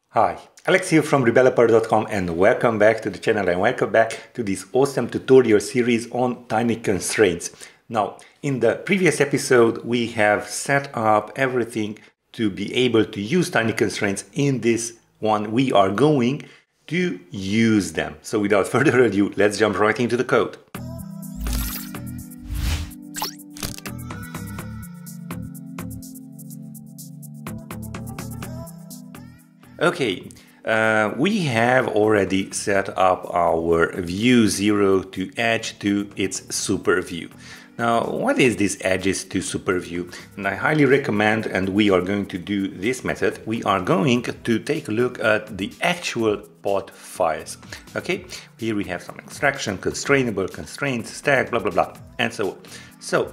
Hi, Alex here from Rebeloper.com and welcome back to the channel and welcome back to this awesome tutorial series on TinyConstraints. Now, in the previous episode, we have set up everything to be able to use TinyConstraints. In this one, we are going to use them. So without further ado, let's jump right into the code. Okay, we have already set up our view 0 to edge to its Superview. Now, what is this edges to Superview? And I highly recommend, and we are going to do this method, we are going to take a look at the actual pod files. Okay, here we have some extraction, constrainable, constraints, stack, blah, blah, blah, and so on. So,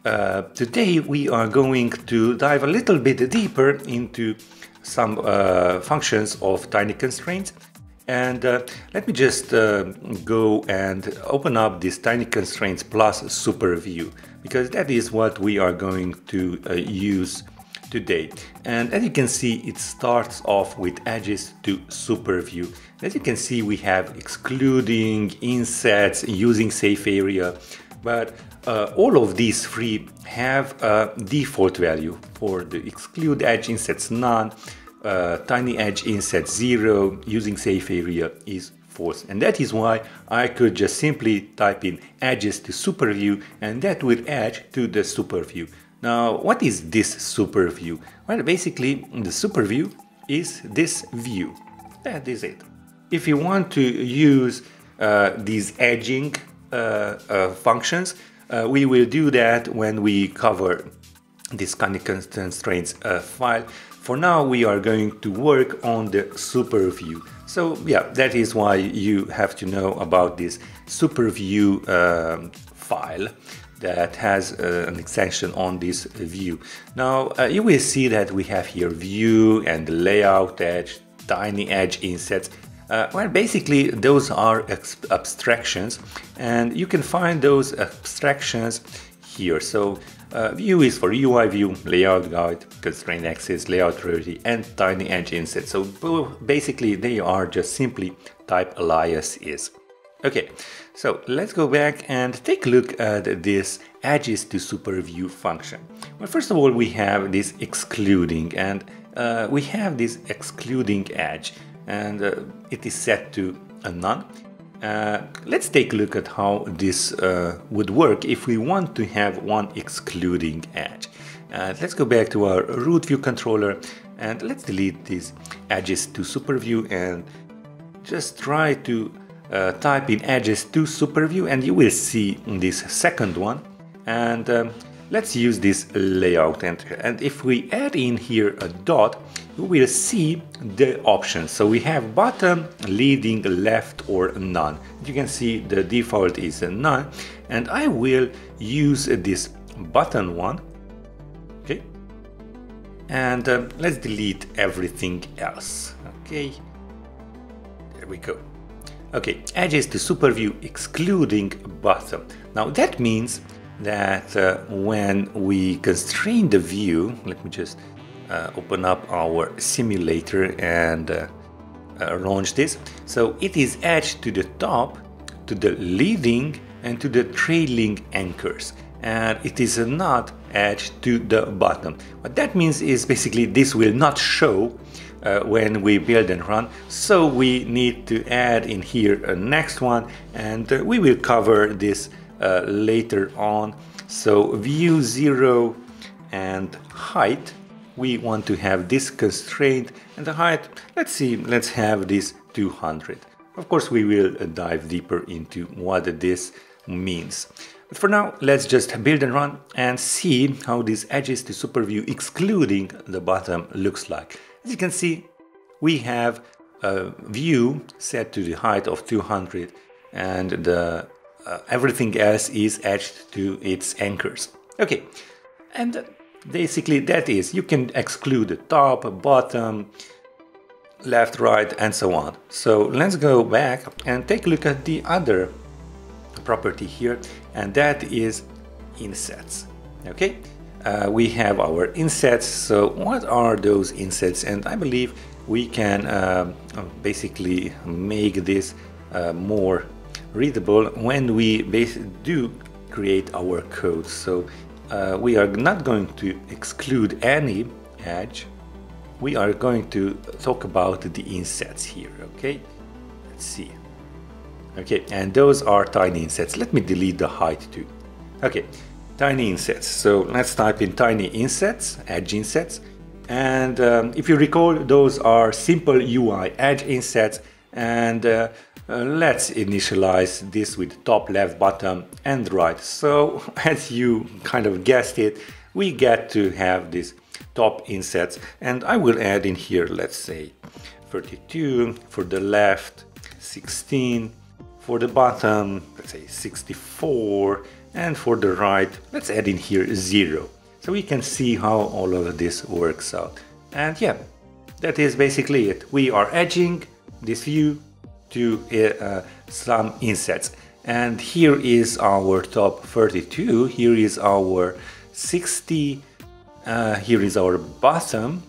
today we are going to dive a little bit deeper into some functions of TinyConstraints, and let me just go and open up this TinyConstraints plus Superview, because that is what we are going to use today. And as you can see, it starts off with edges to Superview. As you can see, we have excluding, insets, using safe area, but all of these three have a default value. For the exclude edge insets none, tiny edge inset 0, using safe area is false. And that is why I could just simply type in edges to Superview and that will add to the Superview. Now, what is this Superview? Well, basically the Superview is this view. That is it. If you want to use these edging functions, we will do that when we cover this TinyConstraints file. For now, we are going to work on the Superview. So yeah, that is why you have to know about this Superview file that has an extension on this view. Now you will see that we have here view and layout edge, tiny edge insets. Well, basically those are abstractions, and you can find those abstractions here. So view is for UI view, layout guide, constraint axis, layout priority, and tiny edge inset. So basically they are just simply type alias is. Okay, so let's go back and take a look at this edges to Superview function. Well, first of all, we have this excluding, and we have this excluding edge, and it is set to a none. Let's take a look at how this would work if we want to have one excluding edge. Let's go back to our root view controller and let's delete these edges to Superview and just try to type in edges to Superview, and you will see this second one. And let's use this layout enter, and if we add in here a dot, we will see the options. So we have bottom, leading, left, or none. You can see the default is a none, and I will use this button one. Okay, and let's delete everything else. Okay, there we go. Okay, edges to Superview excluding bottom. Now that means that when we constrain the view, let me just open up our simulator and launch this. So it is edged to the top, to the leading, and to the trailing anchors, and it is not edged to the bottom. What that means is basically this will not show when we build and run, so we need to add in here a next one, and we will cover this later on. So view 0 and height, we want to have this constraint, and the height, let's see, let's have this 200. Of course, we will dive deeper into what this means. But for now, let's just build and run and see how these edges to Superview excluding the bottom looks like. As you can see, we have a view set to the height of 200, and the everything else is edged to its anchors. Okay, and basically that is, you can exclude the top, bottom, left, right, and so on. So let's go back and take a look at the other property here, and that is insets. Okay, we have our insets. So what are those insets? And I believe we can basically make this more readable when we do create our code. So we are not going to exclude any edge. We are going to talk about the insets here. Okay, let's see. Okay, and those are tiny insets. Let me delete the height too. Okay, tiny insets. So let's type in tiny insets, edge insets. And if you recall, those are simple UI edge insets. And let's initialize this with top, left, bottom, and right. So as you kind of guessed it, we get to have this top insets. And I will add in here, let's say 32 for the left, 16 for the bottom, let's say 64, and for the right, let's add in here 0. So we can see how all of this works out. And yeah, that is basically it. We are edging this view to some insets. And here is our top 32, here is our 60, here is our bottom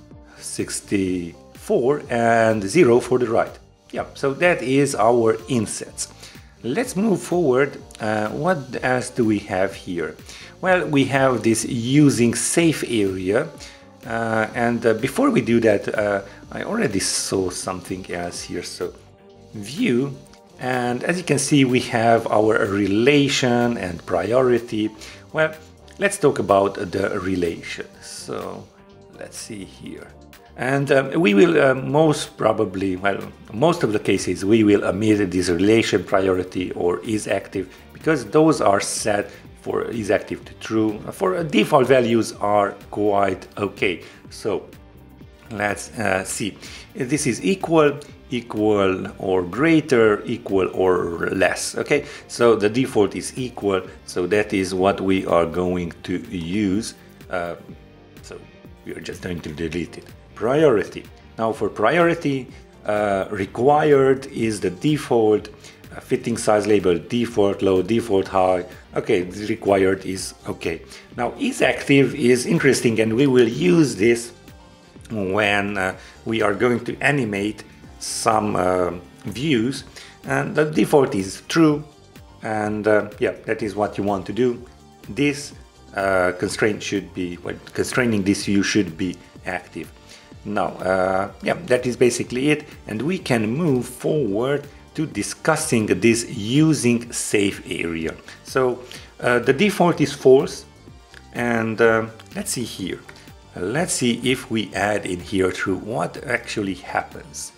64, and 0 for the right. Yeah, so that is our insets. Let's move forward. What else do we have here? Well, we have this using safe area. And before we do that, I already saw something else here. So view, and as you can see, we have our relation and priority. Well, let's talk about the relation. So let's see here. And we will most probably, well, most of the cases, we will omit this relation priority or is active, because those are set for is active to true. For default values are quite okay. So let's see. This is equal, equal or greater, equal or less. Okay, so the default is equal. So that is what we are going to use. So we are just going to delete it. Priority. Now for priority, required is the default, fitting size label default low, default high. Okay, the required is okay. Now is active is interesting, and we will use this when we are going to animate some views, and the default is true, and yeah, that is what you want to do. This constraint should be, well, constraining this view should be active. Now, yeah, that is basically it, and we can move forward to discussing this using safe area. So the default is false, and let's see here. Let's see if we add in here true, what actually happens.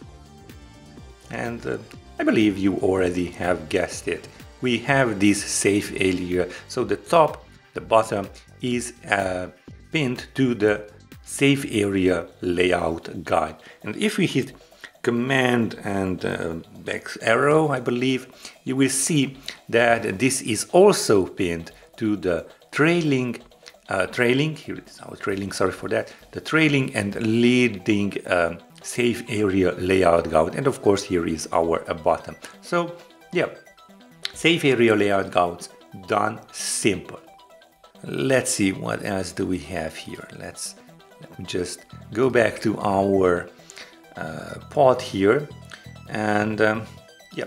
And I believe you already have guessed it. We have this safe area, so the top, the bottom is pinned to the safe area layout guide. And if we hit command and back arrow, I believe, you will see that this is also pinned to the trailing, here it is our trailing, sorry for that, the trailing and leading safe area layout guide. And of course here is our bottom. So yeah, safe area layout guides done, simple. Let's see what else do we have here. Let me just go back to our pod here, and yeah,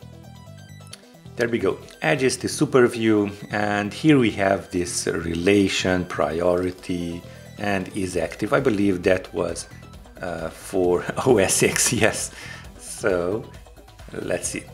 there we go. Edges to Superview, and here we have this relation, priority, and is active. I believe that was for OS X, yes. So let's see.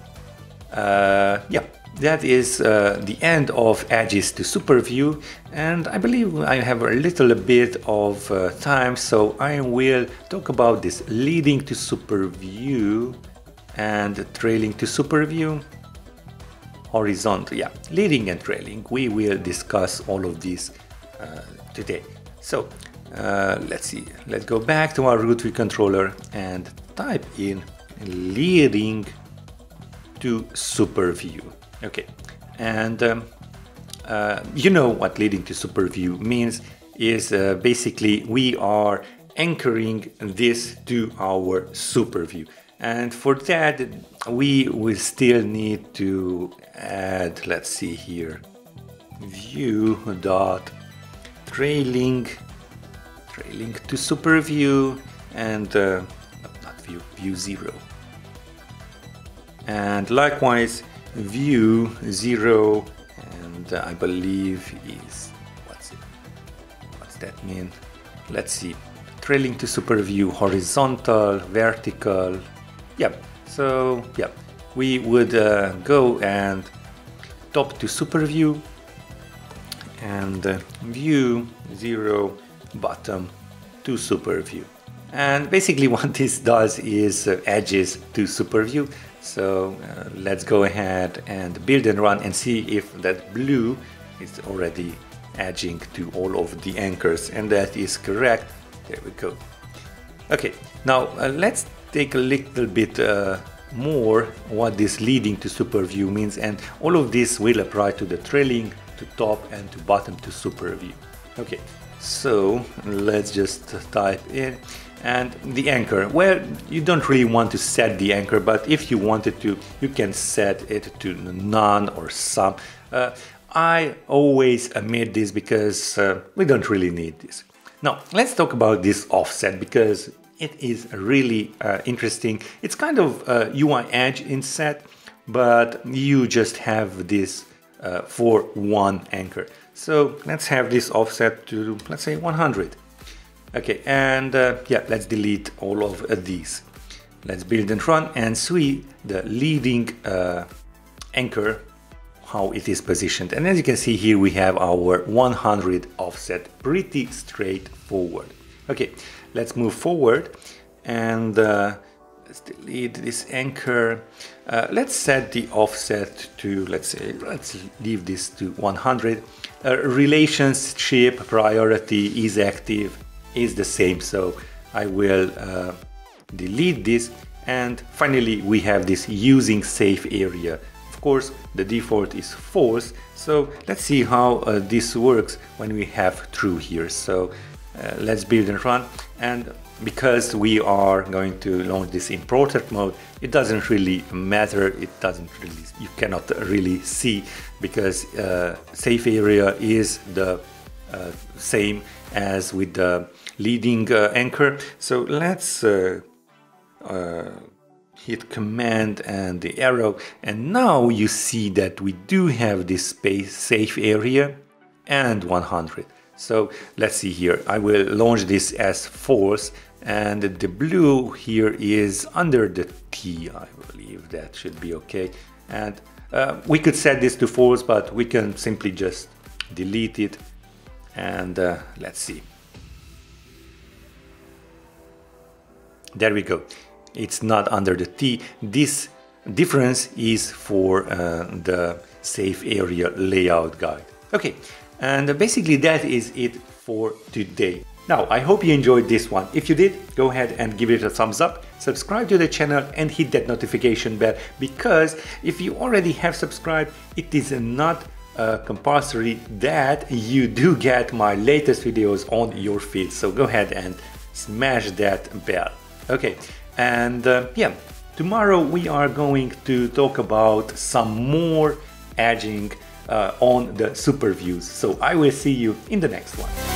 Yeah, that is the end of Edges to Superview, and I believe I have a little bit of time, so I will talk about this leading to Superview and trailing to Superview. Horizontal, yeah, leading and trailing. We will discuss all of these today. So let's see, let's go back to our root view controller and type in leading to Superview. Okay, and you know what leading to Superview means is basically we are anchoring this to our Superview, and for that we will still need to add, let's see here, view dot trailing to Superview, and not view 0. And likewise view 0, and I believe is, what's that mean? Let's see, trailing to Superview, horizontal, vertical. Yep, so yep, we would go and top to Superview and view 0, bottom to Superview. And basically what this does is edges to Superview. So let's go ahead and build and run and see if that blue is already edging to all of the anchors, and that is correct. There we go. Okay, now let's take a little bit more what this leading to Superview means, and all of this will apply to the trailing, to top and to bottom to Superview. Okay, so let's just type in. And the anchor, well, you don't really want to set the anchor, but if you wanted to, you can set it to none or some. I always omit this because we don't really need this. Now, let's talk about this offset because it is really interesting. It's kind of UI edge inset, but you just have this for one anchor. So let's have this offset to, let's say, 100. Okay, and yeah, let's delete all of these. Let's build and run and see the leading anchor, how it is positioned. And as you can see here, we have our 100 offset, pretty straightforward. Okay, let's move forward and let's delete this anchor. Let's set the offset to, let's leave this to 100. Relationship priority is active is the same, so I will delete this. And finally we have this using safe area. Of course the default is false, so let's see how this works when we have true here. So let's build and run, and because we are going to launch this in portrait mode, it doesn't really matter, it doesn't really, you cannot really see because safe area is the same as with the leading anchor. So let's hit command and the arrow, and now you see that we do have this space safe area and 100. So let's see here, I will launch this as false, and the blue here is under the T. I believe that should be okay, and we could set this to false, but we can simply just delete it. And let's see, there we go, it's not under the T. This difference is for the safe area layout guide. Okay, and basically that is it for today. Now I hope you enjoyed this one. If you did, go ahead and give it a thumbs up, subscribe to the channel and hit that notification bell, because if you already have subscribed, it is not compulsory that you do get my latest videos on your feed. So go ahead and smash that bell. Okay, and yeah, tomorrow we are going to talk about some more edging on the super views. So I will see you in the next one.